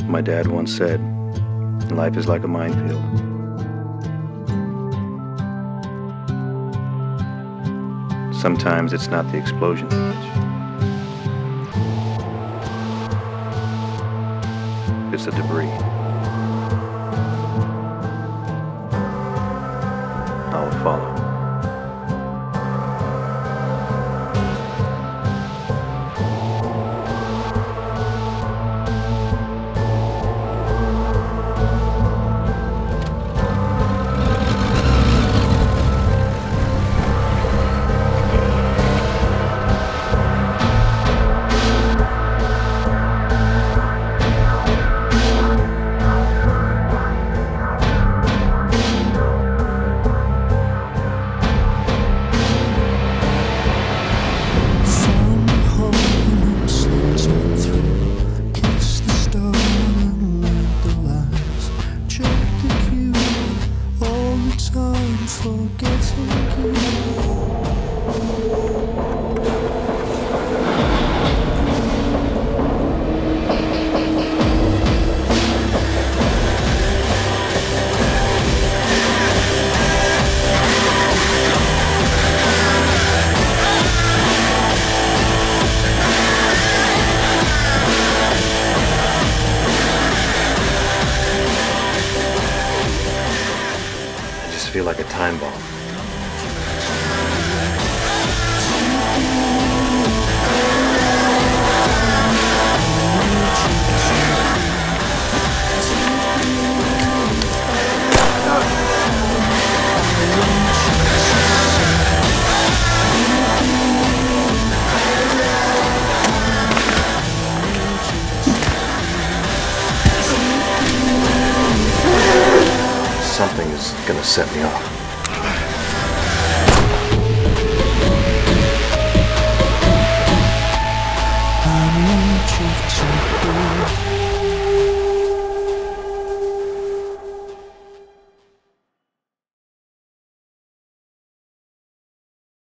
My dad once said, life is like a minefield. Sometimes it's not the explosion that gets you. It's the debris. I will follow. I feel like a time bomb. Something is gonna set me off.